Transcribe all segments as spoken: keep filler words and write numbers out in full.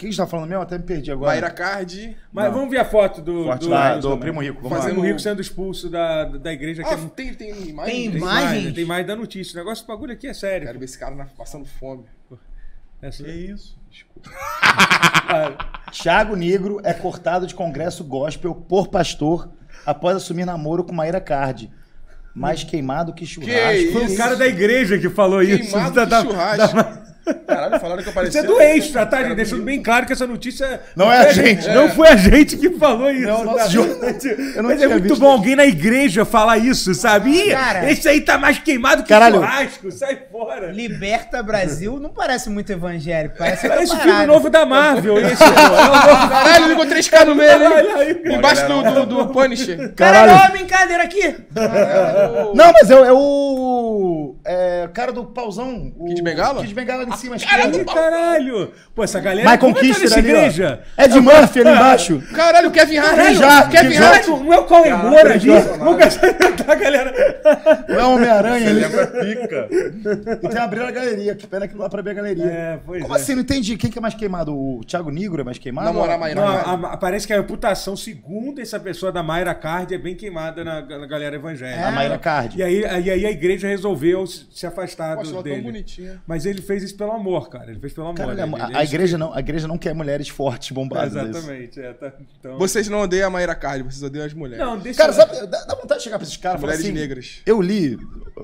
que a gente tá falando mesmo? Até me perdi agora. Mayra Card. Mas Não. vamos ver a foto do, Forte do, lá, do, do Primo Rico. Vamos Fazendo lá. Rico sendo expulso da, da igreja. Ah, que é, tem, tem imagem? Tem tem imagens? mais, tem mais da notícia. O negócio, o bagulho aqui é sério. Quero ver esse cara na- passando fome. Essa... Que isso? Desculpa. Thiago Negro é cortado de congresso gospel por pastor após assumir namoro com Mayra Card. Mais queimado que churrasco. Que Foi o isso? cara da igreja que falou isso. Queimado Da- que da- churrasco. da- Caralho, falaram que Isso apareceu. é do extra, tá, gente? Deixando bem claro que essa notícia... Não é a gente. Não foi a gente que falou isso. Não, nosso tá? jornalista. Eu não Mas é tinha muito visto bom alguém na igreja falar isso, sabe? Ih, Cara. esse aí tá mais queimado que Caralho. churrasco, sai fora. Liberta Brasil não parece muito evangélico, parece outra Parece o parada. filme novo da Marvel. Esse, pô, é o novo... Caralho, ligou três K no meio, Olha aí, hein? Embaixo do, do, do Punisher. Caralho, olha a brincadeira aqui. Não, mas é, é o. É o cara do pauzão. O Kid Bengala? Kid Bengala ali em cima, Ih, esquerda. caralho. Pô, essa galera... Michael como é que tá Kister nessa ali, igreja? ó. Ed Murphy ali embaixo. Caralho, o Kevin Hart. Caralho, já, Kevin já. Hart. Não é o Cauê Moura ali? Vamos gastar, galera. Não é Homem-Aranha ali. Lembra pica. E tem abrir a galeria. Que pena que não dá pra abrir a galeria. É, pois Como é. assim? Não entendi. Quem que é mais queimado? O Thiago Negro é mais queimado? Namorar Ou- Mayra Não, Card. a- a- parece que a reputação, segundo essa pessoa da Mayra Card, é bem queimada na, na galera evangélica. A Mayra Card. E aí, aí, aí a igreja resolveu se se afastar Poxa, do, ela é tão dele. bonitinha. Mas ele fez isso pelo amor, cara. Ele fez pelo amor. Caralho, né? a, Ele- a ele- igreja não, a igreja não quer mulheres fortes, bombadas. é isso. Exatamente. É, tá, então... Vocês não odeiam a Mayra Card, vocês odeiam as mulheres. Não, deixa... Cara, sabe, dá, dá vontade de chegar pra esses caras e falar Mulheres assim... negras. Eu li...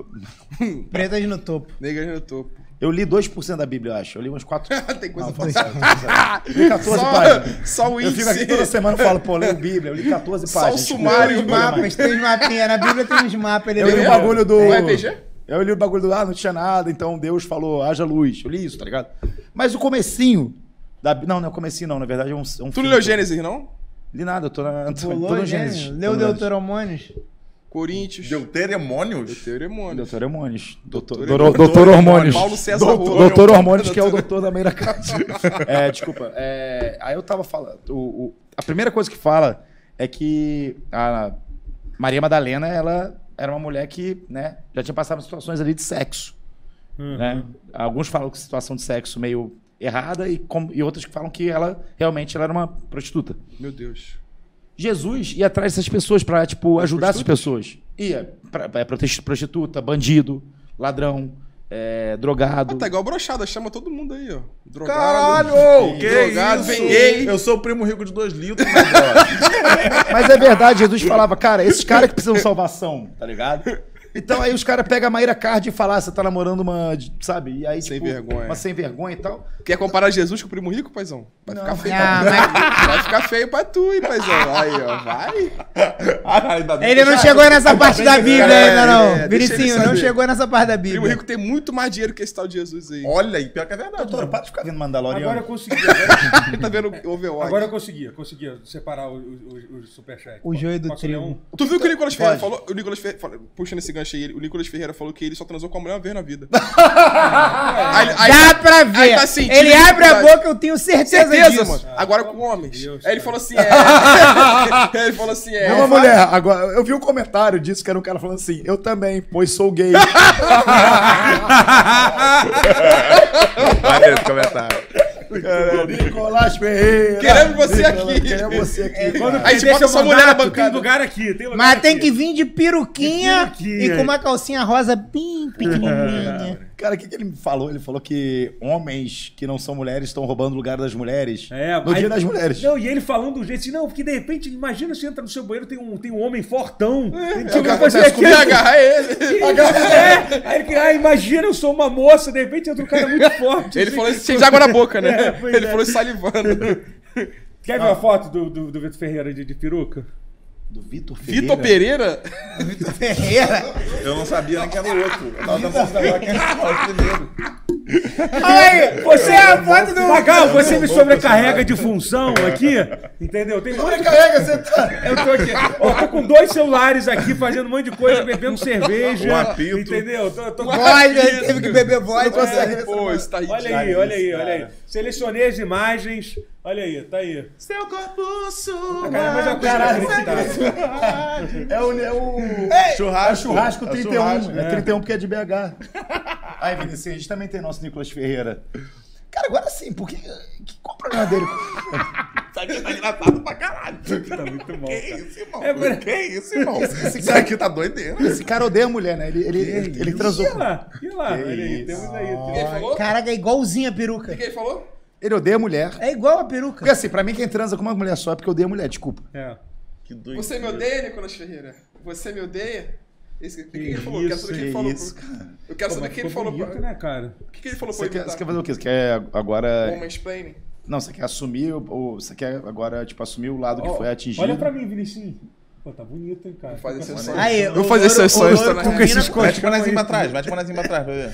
Pretas no topo. Negras no topo. Eu li dois por cento da Bíblia, eu acho. Eu li umas quatro... Tem coisa Não, pra tô sério, tô sério. Eu li catorze páginas. Só, só o Eu índice. fico aqui toda semana e falo, pô, leio Bíblia. Eu li catorze Só páginas. o Tipo, sumário, eu Tem li os mais. mapas, tem os mapinhas. Na Bíblia tem uns mapas. Ele Eu li leu. o bagulho do... Um R P G? Eu li o bagulho do... Ah, não tinha nada, então Deus falou, haja luz. Eu li isso, tá ligado? Mas o comecinho... Da... Não, não é o comecinho não. Na verdade é um, é um Tu não filme leu que eu- Gênesis, não? Li nada, eu tô, na... tô, Pulou, tô no né? Gênesis. Leu Tô no Gênesis. Deuteromônios. Coríntios. Deuteremônios? Deuteremônios. Doutor Hormônios. Doutor, Doutor- doutor, doutor doutor Hormônios. Paulo César Doutor, Hormônio. doutor Hormônios, que é o doutor da Meira Card. É, desculpa. É, aí eu tava falando. O, o- a primeira coisa que fala é que a Maria Madalena, ela era uma mulher que, né, já tinha passado por situações ali de sexo. Né? Alguns falam que situação de sexo meio errada e, como, e outros que falam que ela realmente ela era uma prostituta. Meu Deus. Jesus ia atrás dessas pessoas pra, tipo, ajudar essas pessoas. Ia. Pra, pra, prote- prostituta, bandido, ladrão, é, drogado. Ah, tá igual brochada, chama todo mundo aí, ó. Drogado. Caralho! Que Drogado, isso? vem gay. Eu sou o primo rico de dois litros, meu brother. Mas é verdade, Jesus falava, cara, esses caras que precisam de salvação, tá ligado? Então aí os caras pegam a Mayra Card e falam, ah, você tá namorando uma, sabe? E aí, Sem tipo, vergonha. uma sem vergonha e tal. Quer comparar Jesus com o primo rico, paizão? Vai Não. ficar feio Ah, pra tu. Vai ficar feio pra tu, hein, paizão? Aí, ó, vai. Ah, ainda bem Ele que- não chegou nessa parte da Bíblia é, ainda, é, não. deixa ele Vinicinho, não saber. chegou nessa parte da Primo Bíblia. rico tem muito mais dinheiro que esse tal de Jesus aí. Olha, e pior que é verdade. Doutor, né? para de ficar vendo Mandaloriano. Agora eu consegui. Agora, Ele tá vendo o Overwatch. agora eu consegui. Eu consegui separar o, o, o superchat. O joio do Posso ler trigo. um? Tu viu que o Nicolas Ferreira Pode. falou? O Nicolas Ferreira, fala- puxando esse gancho aí, ele- o Nicolas Ferreira falou que ele só transou com a mulher uma vez na vida. Aí- aí- Dá pra ver. aí tá sentindo Ele abre a dificuldade. boca, eu tenho certeza, Certeza, disso. mano. Agora com homens. Deus, Aí ele cara. falou assim, é... ele falou assim, é... É uma mulher, agora, eu vi um comentário disso que era um cara falando assim, eu também, pois sou gay. Maneiro esse comentário. Nicolás Ferreira. Queremos você Nicolás, aqui. Queremos você aqui. Quando Aí a gente deixa bota essa eu mulher na mandar, Tem bancada. lugar aqui, tem lugar Mas tem aqui. que vir de peruquinha, De peruquinha. e com uma calcinha rosa bem pequenininha. Cara, o que, que ele me falou? Ele falou que homens que não são mulheres estão roubando o lugar das mulheres É, no aí- dia das mulheres. Não, e ele falando do jeito assim, não, porque de repente, imagina você entra no seu banheiro, tem um, tem um homem fortão. É Tipo, o que você acontece comigo, agarra ele. É, aí ele, ah, imagina, eu sou uma moça, de repente entra um cara muito forte. Ele assim. falou isso cheio de água na boca, né? É, pois ele é. falou isso salivando. Quer ver a foto do, do, do Vitor Ferreira de, de peruca? Do Vitor Ferreira. Vitor Pereira? Vitor Ferreira. Eu não sabia nem que era o outro. Eu tava tentando lembrar quem era o primeiro. Aí, você é a foto do... Magal, você me sobrecarrega de função aqui, entendeu? Tem um monte de... Carrega, você tá... Eu tô aqui, ó, tô com dois celulares aqui, fazendo um monte de coisa, bebendo cerveja, Um apito. entendeu? Tô, tô... Voz, ele teve que beber voz. consegue É. Pô, isso tá ridículo. Olha aí, olha aí, olha aí. Selecionei as imagens, olha aí, tá aí. Seu corpo sua. Cara, mas é uma coisa Caralho, inacreditável. É o, é o Churrasco. é o churrasco É o trinta e um. churrasco, É trinta e um porque é de B H. Aí, Vinicius, a gente também tem nosso Nicolas Ferreira. Cara, agora sim, porque... que- Qual o problema dele? Isso aqui tá engraçado pra caralho. Tá muito bom, Que cara. isso, irmão? É, mas- Que isso, irmão? Isso aqui tá doideiro. Esse cara odeia a mulher, né? Ele, ele, ele, ele transou E com... lá, e lá? Que Olha aí, isso. temos aí. O que ele falou? Caraca, é igualzinho a O peruca. que ele falou? Ele odeia a mulher. É igual a peruca. Porque assim, pra mim quem transa com uma mulher só é porque odeia a mulher, desculpa. É. Que doido. Você me odeia, Nicolas Ferreira? Você me odeia? Esse, o que, que ele Que falou? Eu quero saber o que ele isso, falou. isso, pro- cara. Eu quero Pô, saber o mas que ele ficou falou. bonito, pra- né, cara? O que, que ele falou pra Você quer, imitar? você quer fazer o quê? Você quer agora... Woman explaining? Não, você quer assumir o... o- Você quer agora, tipo, assumir o lado que Ó, foi atingido. Olha pra mim, Vinicius. Pô, tá bonito, hein, cara. Vou fazer Tá sessões. maneiro. Aí, Vou o fazer loiro- sessões, o tá loiro na- combina esses com- Mete o bonezinho pra trás, mete o bonezinho pra trás, pra ver.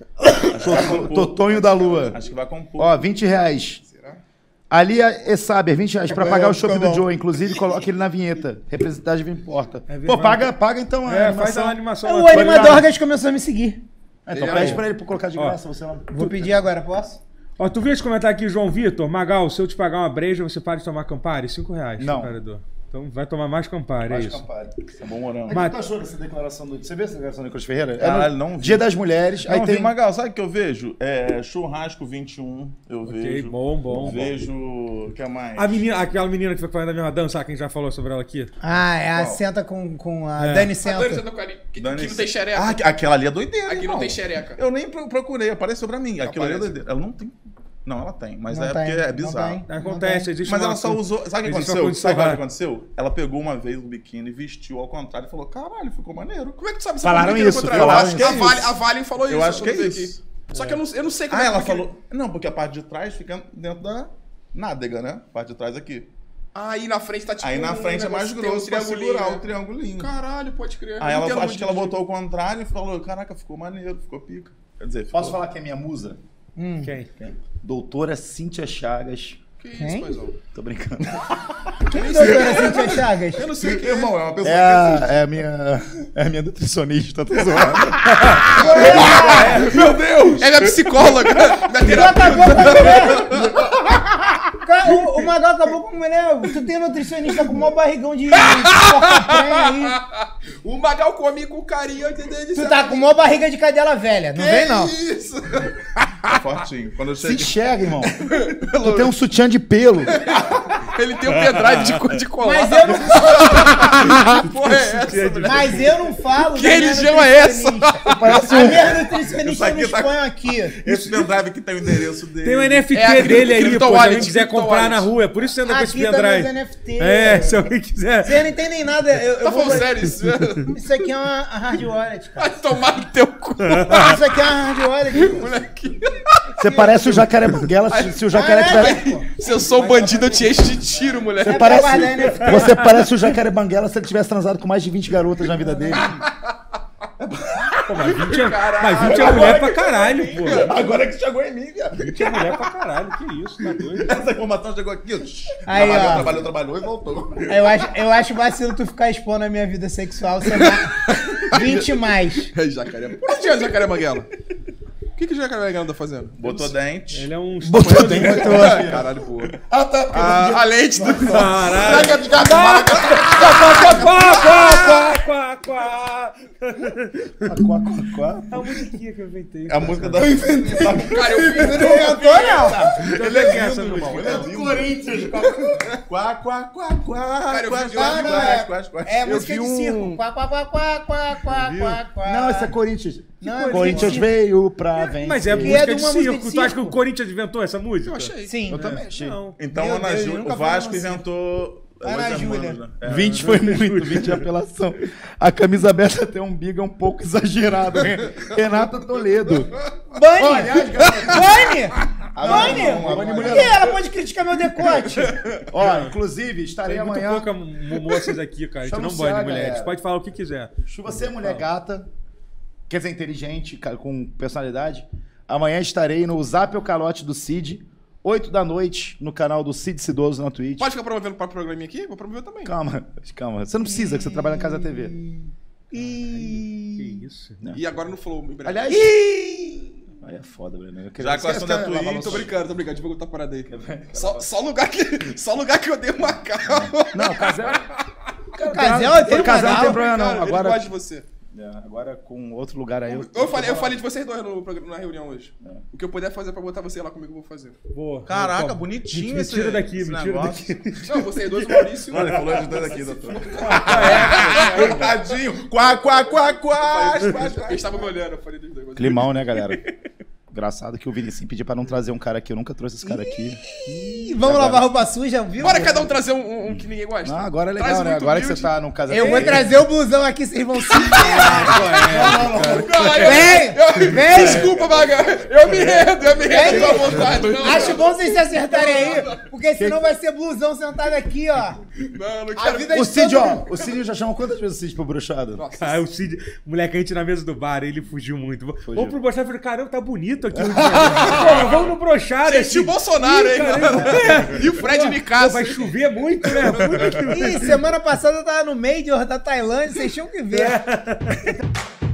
Toto- Totonho da Lua. Acho que vai compor. Ó, vinte reais. Será? Ali é Saber, vinte reais pra bom, pagar o fica shopping do bom. Joe. Inclusive, coloca ele na vinheta. Representativo importa. É Pô, verdade. paga, paga então a É, animação. faz a animação. O lá. Animadorgas começou a me seguir. Ah, então Ele pede é- pra ele pra colocar de Ó. graça. Você não... Vou pedir agora, posso? Ó, tu viu esse comentário aqui, João Vitor? Magal, se eu te pagar uma breja, você para de tomar Campari? Cinco reais. Não. Comparador. Então vai tomar mais Campari, é isso. Tá bom, morando. Mas o que tu achou dessa declaração do... Você viu essa declaração do Nicolas Ferreira? É Caralho, no não vi. Dia das Mulheres. Não, aí vi, tem... Magal, sabe o que eu vejo? É Churrasco vinte e um, eu Ok, vejo. bom, bom, Vejo... O que mais? A menina, aquela menina que foi fazendo a mesma dança, quem já falou sobre ela aqui? Ah, é a Qual? senta com, com a É. Dani A senta. Dani Santa Clarinha. Que, Dani- que não tem xereca. Ah, aquela ali é doideira, Aqui não irmão. tem xereca. Eu nem pro- procurei, apareceu pra mim. Aquilo ali é Aparece. doideira. Ela não tem... Não, ela tem, mas Não é tem, porque é não bizarro. tem. Acontece, existe Mas uma- ela só usou. Sabe o que existe aconteceu? uma Sabe o que condição aconteceu? Ela pegou uma vez o biquíni, vestiu ao contrário e falou: caralho, ficou maneiro. Como é que tu sabe? Você Falaram falou que isso, era o contrário. falaram Eu acho que isso. a Vale, a Vale falou Eu isso. acho que é quando veio isso. aqui. Só que eu não, eu não sei como Ah, é ela que- falou. Não, porque a parte de trás fica dentro da nádega, né? A parte de trás aqui. Ah, aí na frente tá tipo. Aí na um frente é mais negócio, tem um grosso pra triangulinho, segurar né? o triangulinho. Caralho, pode crer. Aí Eu ela entendo acho muito que ela de- botou ao contrário e falou: caraca, ficou maneiro, ficou pica. Quer dizer, ficou... Posso falar que é minha musa? Quem? Doutora Cíntia Chagas. Que Quem? isso, paizão? Tô brincando. Quem é doutora Cíntia Chagas? Eu não sei o que é. Irmão, é uma pessoa É a, é a minha... É a minha nutricionista, tô zoando. Meu Deus! É minha psicóloga. Minha Tu terapeuta. acabou com a mulher! Cara, o, o Magal acabou com a mulher. Tu tem nutricionista com o maior barrigão de, de porca-prenha aí. O Magal come com carinho, entendeu? Ele Tu sabe- tá com o maior barriga de cadela velha. Não Que vem, não. Isso! É fortinho. Quando eu Se cheguei. enxerga, irmão. Tu tem um sutiã de pelo. Ele tem um pendrive de, co- de colar. Mas eu não, Que porra é essa? moleque? mas eu não falo. Que da minha religião é essa? nutricionista. Parece A um... minha nutricionista Isso eu aqui não tá- exponho aqui. Esse pendrive que tem o endereço dele. Tem o N F T É a cripto- dele aí, cripto pô. Se wallet, alguém quiser cripto comprar wallet. na rua, é por isso que você anda com esse Aqui tá meus pendrive. N F T. É, se alguém quiser. Vocês não entendem nada. Eu, eu Tá vou... falando sério isso? Isso aqui é uma hard wallet, cara. Vai tomar no teu cu, Isso aqui é uma hard wallet. moleque. Você parece o Jacaré Banguela se, se o Jacaré Caralho, tiver... pô. Se eu sou um bandido, eu te encho de tiro, moleque. É Parece... pra guardar N F T. Você parece o Jacaré Banguela se ele tivesse transado com mais de vinte garotas na vida dele. Pô, mas vinte é, mas vinte é mulher pra caralho, pô. Agora que chegou em mim, viado. vinte é mulher pra caralho, que isso, tá doido. Essa informação chegou aqui. ó. Aí, trabalhou, ó. trabalhou, trabalhou e voltou. Eu acho, eu acho vacilo tu ficar expondo a minha vida sexual, você vai vinte mais. É jacaré. Por onde é jacaré Banguela? O que, que o jacaré Banguela tá fazendo? Botou dente. Ele é um... Botou dentro. Caralho, porra. Ah, tá. A, a lente do... Caralho. Quá, quá, quá. Quá, quá, quá. É a musiquinha que eu inventei. É a música da. Cara, eu vi... Inventou, não? Ele é essa, meu irmão. Ele é lindo. Corinthians. Quá, quá, quá, quá. Cara, eu quá, vi- quá, eu vi- quá, quá, quá. É Eu música vi de um- circo. Quá, quá, quá, quá, quá, quá, quá, quá. Não, esse é Corinthians. Não, é Corinthians de- veio pra vencer. Mas é Que música é de de uma música circo. de Tu acha que circo. o Corinthians inventou essa música? Eu achei. Sim. Eu também achei. Não. Então, Meu Ana Deus, Ju... eu nunca o fui Vasco num circo. inventou. Ana Los Júlia. Hermanos, né? É. vinte foi muito, vinte é apelação. A camisa aberta até um biga um pouco exagerado. hein? Renata Toledo. Bunny! Bunny! Agora não, Bunny! agora Por não. que ela pode criticar meu decote? Ó, inclusive, estarei Tem muito amanhã. pouca mo- moças aqui, cara. A gente Chama não o banha Ceará, de mulheres. galera. Pode falar o que quiser. Se você é mulher gata, quer dizer, inteligente, ca- com personalidade, amanhã estarei no Zap ou Calote do Cid, oito da noite, no canal do Cid Cidoso na Twitch. Pode ficar promovendo para programinha aqui? Vou promover também. Calma, calma. Você não precisa, que você trabalha na Casa T V. Que isso? E agora no Flow, em breve. Aliás... Aí é foda, Breno. Eu queria- Já com a ação da Esquece que é Twitch, lavar Tô louça. brincando, tô brincando. Divulga outra parada aí. Só, só lugar que, só lugar que eu dei Macau. Não, Casel... O Casel tem Casel não tem moral. problema não. Ele Agora, gosta de você. É, agora com outro lugar aí. Eu, eu, falei, eu falei de vocês dois no, programa- na reunião hoje. O que eu puder fazer pra botar vocês lá comigo, eu vou fazer. Boa. Caraca, Pô, bonitinho me esse tira daqui, esse me tira negócio. daqui. Não, vocês dois, o Maurício. Olha, ele falou de dois aqui, doutor. É, Tadinho. Quá, quá, quá, quá. Eles estavam me olhando, eu falei dos dois. Climão, né, galera? Engraçado que o Vinicinho pediu pra não trazer um cara aqui. Eu nunca trouxe esse cara aqui. Ih, vamos lavar roupa suja, viu? Bora cada um trazer um, um- um que ninguém gosta. Ah, agora é Traz legal, um né? muito Agora que humilde. você tá no casamento. Eu vou trazer o blusão aqui, vocês vão se Não, eu- Vem, eu- vem. Desculpa, Maga. Eu me rendo, eu me rendo à vontade. Não, Acho bom vocês se acertarem aí, porque senão vai ser blusão sentado aqui, ó. não, não A quero. vida O de Cid, todo ó. mundo. O Cid já chamou quantas vezes o Cid pro bruxado? Ah, o Cid, moleque, a gente na mesa do bar, ele fugiu muito. Vamos pro brochado, eu falei, caramba, tá bonito aqui. Pô, vamos no brochado. Sentiu o Bolsonaro, hein? E o Fred Pô, Nicasso. vai chover muito, né? Puta que- Ih, semana passada eu tava no Major da Tailândia, vocês tinham que ver.